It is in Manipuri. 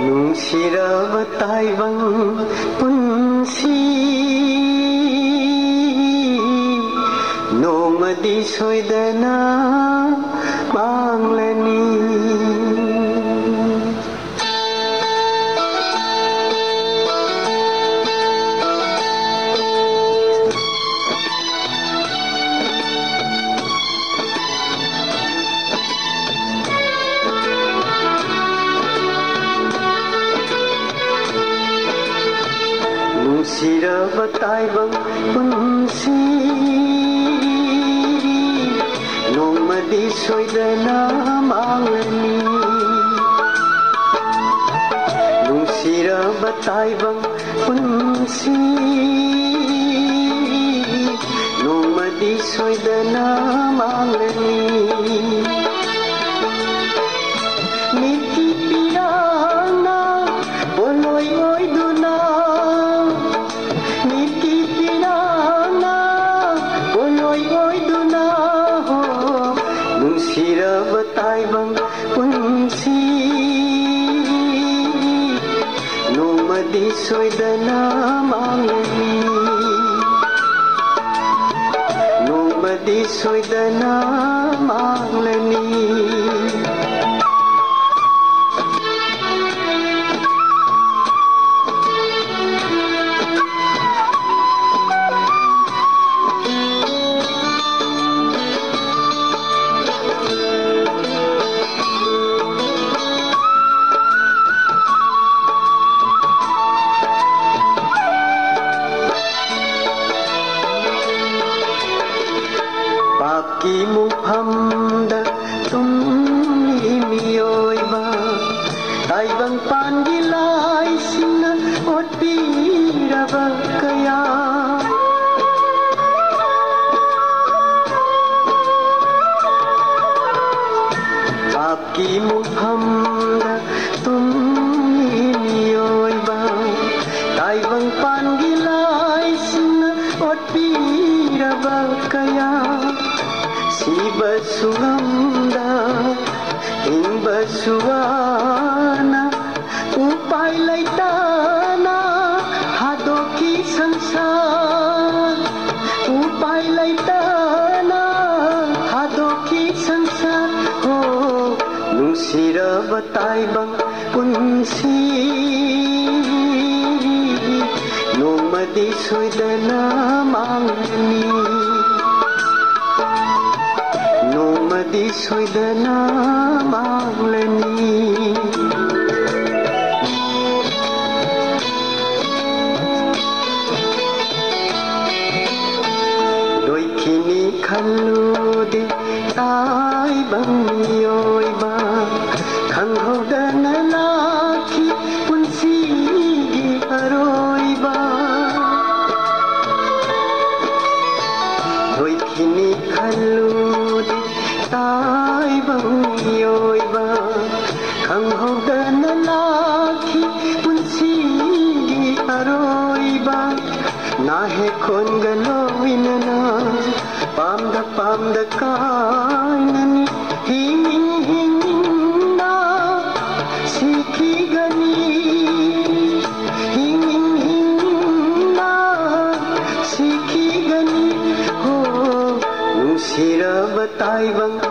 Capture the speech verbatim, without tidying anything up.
ꯅꯨꯡꯁꯤꯔꯕ ꯇꯥꯏꯕꯪ ꯄꯨꯟꯁꯤ ꯅꯣꯡꯃꯗꯤ ꯁꯣꯏꯗꯅ ꯃꯥꯡꯂꯅꯤ ꯅꯨꯡꯁꯤꯔꯕ ꯇꯥꯏꯕꯪ ꯄꯨꯟꯁꯤ ꯅꯣꯡꯃꯗꯤ ꯁꯣꯏꯗꯅ ꯃꯥꯡꯂꯅꯤ ꯅꯨꯡꯁꯤꯔꯕ ꯇꯥꯏꯕꯪ ꯄꯨꯟꯁꯤ ꯅꯣꯡꯃꯗꯤ ꯁꯣꯏꯗꯅ ꯃꯥꯡꯂꯅꯤ ꯅꯤꯇꯤ ꯄꯤꯔꯥꯡꯅ ꯄꯣꯂꯣꯏ ꯑꯣꯏꯗꯨꯅ ꯅꯨꯡꯁꯤꯔꯕ ꯇꯥꯏꯕꯪ ꯄꯨꯟꯁꯤ ꯅꯣꯡꯃꯗꯤ ꯁꯣꯏꯗꯅ ꯃꯥꯡꯂꯅꯤ ꯅꯣꯡꯃꯗꯤ ꯁꯣꯏꯗꯅ ꯃꯥꯡꯂꯅꯤ ꯄꯥꯞꯀꯤ ꯃꯨꯛꯐꯝꯗ ꯇꯨꯝꯂꯤ ꯃꯤꯑꯣꯏꯕ ꯇꯥꯏꯕꯪ ꯄꯥꯟꯒꯤ ꯂꯥꯏꯁꯤꯡꯅ ꯑꯣꯠꯄꯤꯔꯕ ꯀꯌꯥ ꯄꯥꯞꯀꯤ ꯃꯨꯛꯐꯝꯗ ꯇꯨꯝꯂꯤ ꯃꯤꯑꯣꯏꯕ ꯇꯥꯏꯕꯪ ꯄꯥꯟꯒꯤ ꯂꯥꯏꯁꯤꯡꯅ ꯑꯣꯠꯄꯤꯔꯕ ꯀꯌా ꯁꯤꯕꯁꯨ ꯉꯝꯗ ꯍꯤꯡꯕꯁꯨ ꯋꯥꯅ ꯎꯄꯥꯏ ꯂꯩꯇꯅ ꯍꯥꯗꯣꯛꯈꯤ ꯁꯪꯁꯥꯔ ꯎꯄꯥꯏ ꯂꯩꯇꯅ ꯍꯥꯗꯣꯛꯈꯤ ꯁꯪꯁꯥꯔ ꯍꯣ ꯅꯨꯡꯁꯤꯔꯕ ꯇꯥꯏꯕꯪ ꯄꯨꯟꯁꯤ ꯅꯣꯡꯃꯗꯤ ꯁꯣꯏꯗꯅ ꯃꯥꯡꯂꯅꯤ ꯅꯣꯡꯃꯗꯤ ꯁꯣꯏꯗꯅ ꯃꯥꯡꯂꯅꯤ ꯂꯣꯏꯈꯤꯅꯤ ꯈꯜꯂꯨꯗꯦ ꯇꯥꯏꯕꯪ ꯃꯤꯑꯣꯏꯕ ꯈꯪꯍꯧꯗꯅ ꯂꯥꯛꯈꯤ ꯄꯨꯟꯁꯤꯒꯤ ꯑꯔꯣꯏꯕ ꯂꯣꯏꯈꯤꯅꯤ ꯈꯜꯂꯨꯗꯦ ꯇꯥꯏꯕꯪ ꯃꯤꯑꯣꯏꯕ ꯈꯪꯍꯧꯗꯅ ꯂꯥꯛꯈꯤ ꯄꯨꯟꯁꯤꯒꯤ ꯑꯔꯣꯏꯕ ꯅꯥꯍꯦꯛꯈꯣꯟꯒ ꯂꯣꯏꯅꯅ ꯄꯥꯝꯗ ꯄꯥꯝꯗ ꯀꯥꯏꯅꯅꯤ ꯍꯤꯡ ꯍꯤꯡꯅ ꯁꯤꯈꯤꯒꯅꯤ ꯍꯤꯡ ꯍꯤꯡꯅ ꯁꯤꯈꯤꯒꯅꯤ ꯍꯣ ꯅꯨꯡꯁꯤꯔꯕ ꯇꯥꯏꯕꯪ